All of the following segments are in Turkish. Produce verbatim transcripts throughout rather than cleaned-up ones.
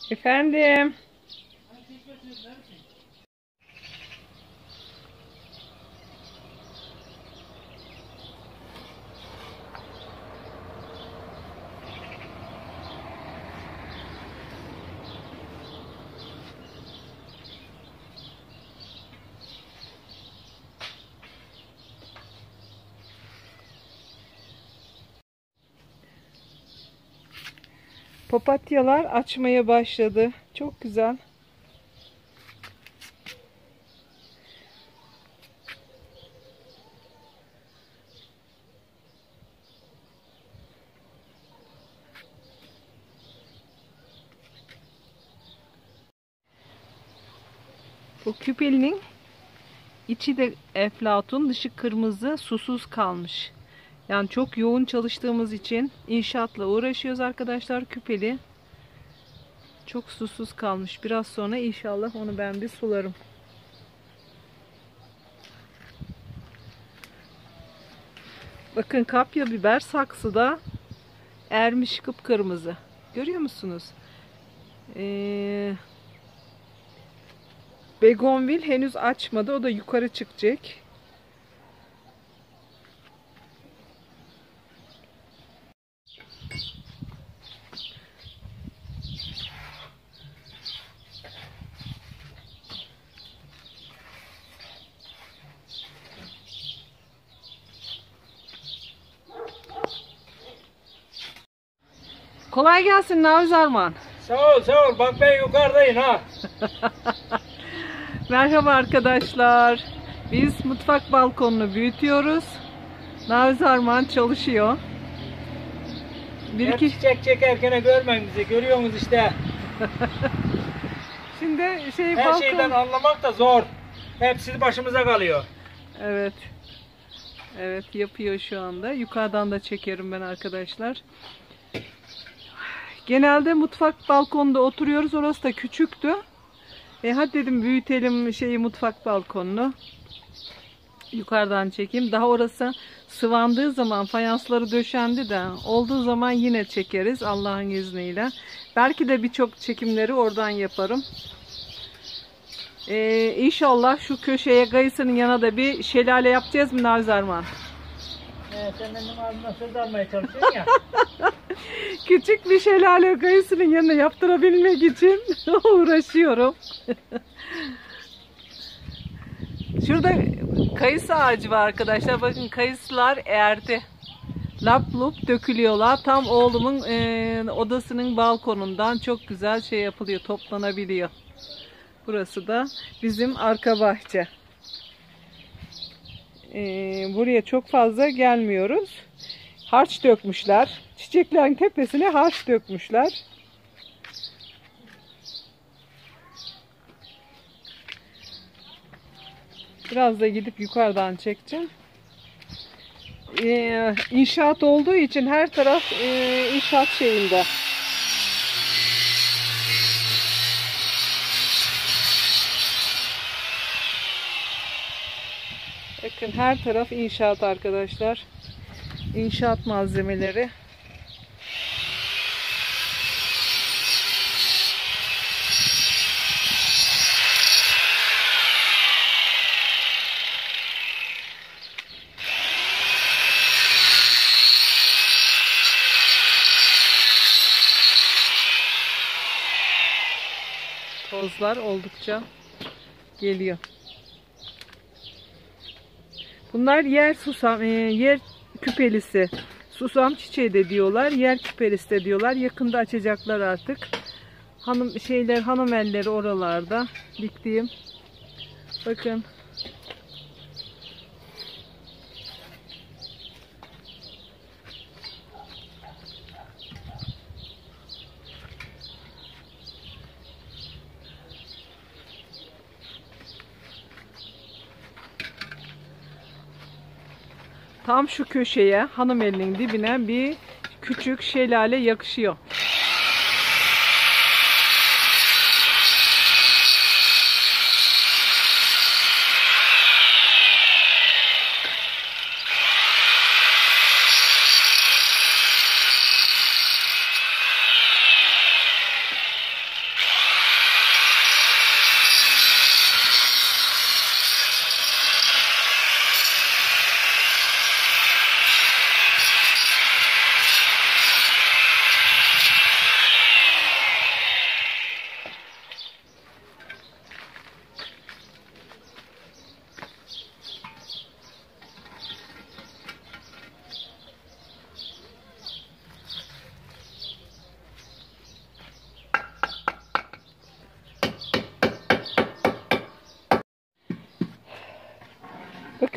Efendim. Papatyalar açmaya başladı. Çok güzel. Bu küpelinin içi de eflatun, dışı kırmızı, susuz kalmış. Yani çok yoğun çalıştığımız için inşaatla uğraşıyoruz arkadaşlar. Küpeli çok susuz kalmış. Biraz sonra inşallah onu ben bir sularım. Bakın kapya biber saksıda ermiş kıpkırmızı. Görüyor musunuz? Ee, begonvil henüz açmadı. O da yukarı çıkacak. Kolay gelsin Naviz Arman. Sağ ol sağ ol. Bak ben yukarıdayım ha. Merhaba arkadaşlar. Biz mutfak balkonunu büyütüyoruz. Naviz Arman çalışıyor. Bir Hep iki... çiçek çekerken görmen bizi. Görüyorsunuz işte. Şimdi şey Her balkon... şeyden anlamak da zor. Hepsi başımıza kalıyor. Evet. Evet yapıyor şu anda. Yukarıdan da çekerim ben arkadaşlar. Genelde mutfak balkonunda oturuyoruz. Orası da küçüktü. E hadi dedim büyütelim şeyi, mutfak balkonunu. Yukarıdan çekeyim. Daha orası sıvandığı zaman, fayansları döşendi de olduğu zaman yine çekeriz Allah'ın izniyle. Belki de birçok çekimleri oradan yaparım. Ee, İnşallah şu köşeye, kayısının yanına da bir şelale yapacağız mı Naviz Arman? Ee, sen benim ağzımdan söz almaya çalışıyorsun ya. Küçük bir şelale kayısının yanına yaptırabilmek için uğraşıyorum. Şurada kayısı ağacı var arkadaşlar. Bakın kayısılar erdi. Lap lup dökülüyorlar. Tam oğlumun e, odasının balkonundan çok güzel şey yapılıyor, toplanabiliyor. Burası da bizim arka bahçe. E, buraya çok fazla gelmiyoruz. Harç dökmüşler. Çiçeklerin tepesine harç dökmüşler. Biraz da gidip yukarıdan çekeceğim. Ee, inşaat olduğu için her taraf e, inşaat şeyinde. Bakın her taraf inşaat arkadaşlar. İnşaat malzemeleri. Tozlar oldukça geliyor. Bunlar yer susam, yer küpelisi. Susam çiçeği de diyorlar, yer küpelisi de diyorlar. Yakında açacaklar artık. Hanım şeyler, hanım elleri oralarda diktiğim. Bakın. Tam şu köşeye, hanım elinin dibine bir küçük şelale yakışıyor.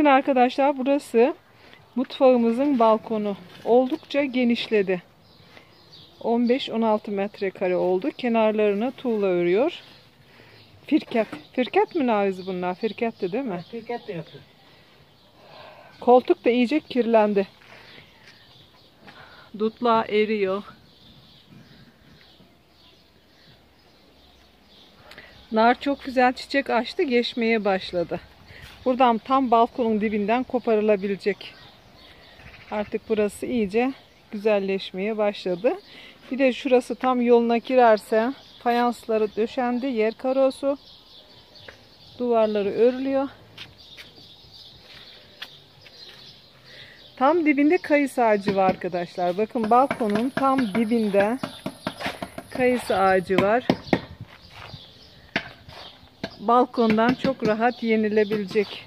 Bakın arkadaşlar, burası mutfağımızın balkonu. Oldukça genişledi. on beş on altı metrekare oldu. Kenarlarını tuğla örüyor. Firket. Firket mi Naviz bunlar? Firketti değil mi? Firket de yapıyor. Koltuk da iyice kirlendi. Dutlar eriyor. Nar çok güzel çiçek açtı, geçmeye başladı. Buradan tam balkonun dibinden koparılabilecek. Artık burası iyice güzelleşmeye başladı. Bir de şurası tam yoluna girerse fayansları döşendi, yer karosu. Duvarları örülüyor. Tam dibinde kayısı ağacı var arkadaşlar. Bakın balkonun tam dibinde kayısı ağacı var. Balkondan çok rahat yenilebilecek.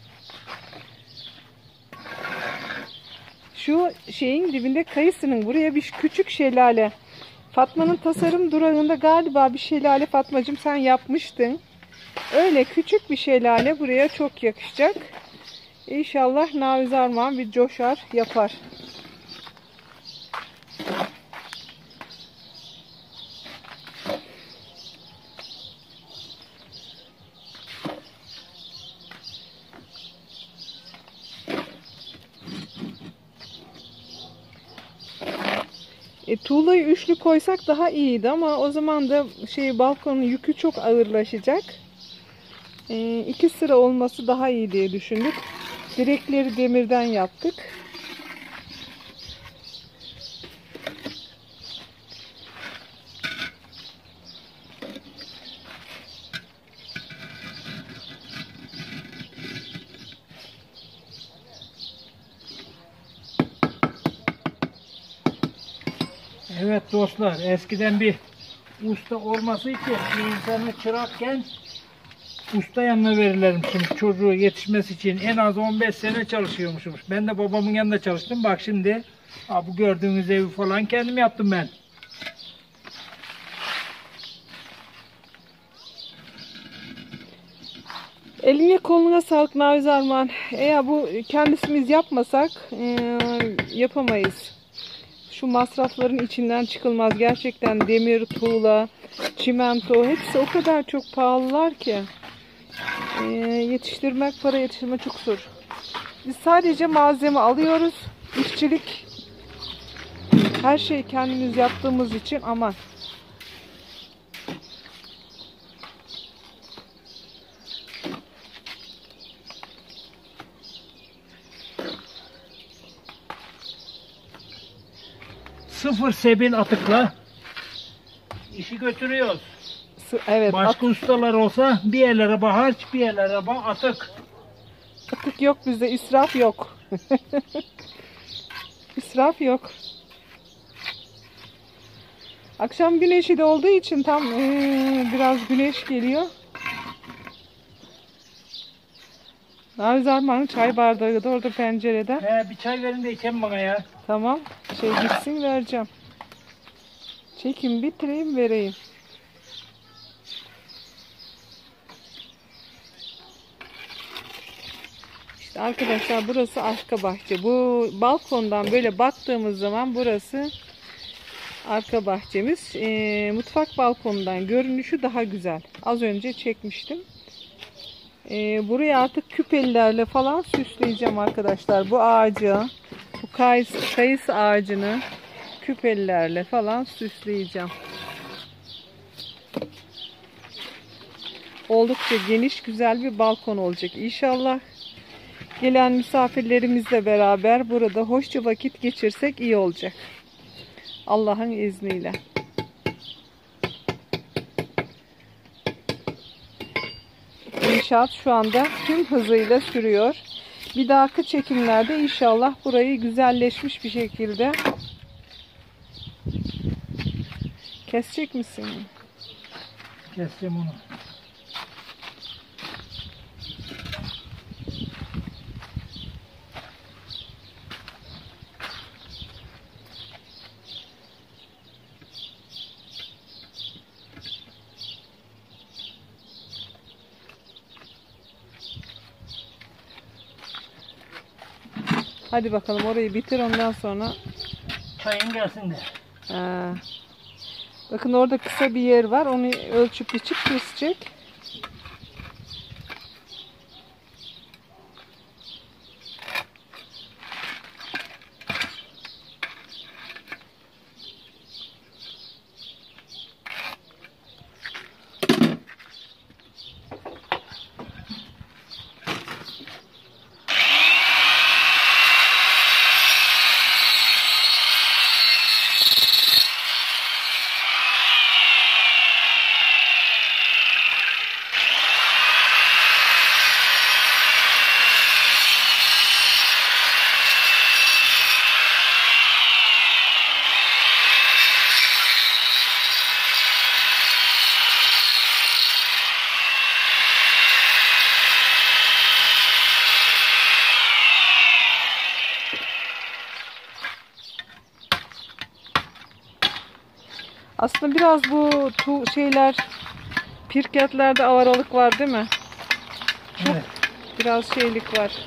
Şu şeyin dibinde kayısının buraya bir küçük şelale. Fatma'nın tasarım durağında galiba bir şelale, Fatmacığım sen yapmıştın. Öyle küçük bir şelale buraya çok yakışacak. İnşallah Naviz Armağan bir coşar yapar. E, tuğlayı üçlü koysak daha iyiydi ama o zaman da şey balkonun yükü çok ağırlaşacak. E, iki sıra olması daha iyi diye düşündük. Direkleri demirden yaptık. Evet dostlar, eskiden bir usta olması için bir insanı çırakken usta yanına verirlermişmiş, çocuğu yetişmesi için en az on beş sene çalışıyormuşmuş. Ben de babamın yanında çalıştım. Bak şimdi ha, bu gördüğünüz evi falan kendim yaptım ben. Eline koluna sağlık Naviz Armağan. Eğer bu kendisimiz yapmasak e, yapamayız. Şu masrafların içinden çıkılmaz. Gerçekten demir, tuğla, çimento hepsi o kadar çok pahalılar ki. E, yetiştirmek, para yetiştirmek çok zor. Biz sadece malzeme alıyoruz. İşçilik, her şeyi kendimiz yaptığımız için aman. Sıfır sebil atıkla işi götürüyoruz. Evet. Başka at- ustalar olsa bir yerlere harç, bir yerlere atık. Atık yok bizde, israf yok. İsraf yok. Akşam güneşi de olduğu için tam ee, biraz güneş geliyor. Naviz Armağan'ın çay bardağı da orada pencerede. He, bir çay verin de içelim bana ya. Tamam. Şey gitsin vereceğim. Çekim bitireyim vereyim. İşte arkadaşlar burası arka bahçe. Bu balkondan böyle baktığımız zaman burası arka bahçemiz. Ee, mutfak balkonundan görünüşü daha güzel. Az önce çekmiştim. Ee, buraya artık küpelilerle falan süsleyeceğim arkadaşlar. Bu ağacı, bu kayısı, kayısı ağacını küpelilerle falan süsleyeceğim. Oldukça geniş, güzel bir balkon olacak İnşallah. Gelen misafirlerimizle beraber burada hoşça vakit geçirsek iyi olacak. Allah'ın izniyle. İnşaat şu anda tüm hızıyla sürüyor. Bir dahaki çekimlerde inşallah burayı güzelleşmiş bir şekilde kesecek misin? Kestim onu. Hadi bakalım orayı bitir, ondan sonra. Çayın gelsin de. Ha. Bakın orada kısa bir yer var. Onu ölçüp biçip kesecek. Aslında biraz bu tu şeyler, pirketlerde avaralık var değil mi? Evet. Biraz şeylik var.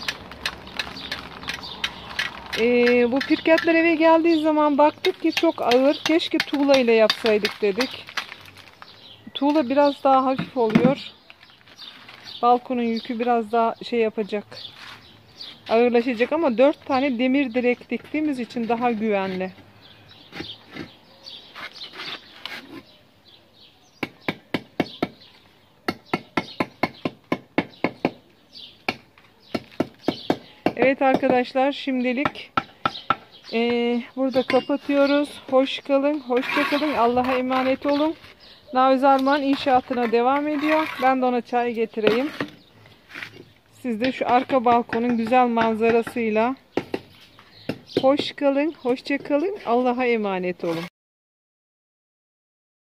Ee, bu pirketler eve geldiği zaman baktık ki çok ağır. Keşke tuğla ile yapsaydık dedik. Tuğla biraz daha hafif oluyor. Balkonun yükü biraz daha şey yapacak. Ağırlaşacak ama dört tane demir direk diktiğimiz için daha güvenli. Evet arkadaşlar, şimdilik e, burada kapatıyoruz. Hoş kalın, hoşça kalın. Allah'a emanet olun. Naviz Arman inşaatına devam ediyor. Ben de ona çay getireyim. Siz de şu arka balkonun güzel manzarasıyla hoş kalın, hoşça kalın. Allah'a emanet olun.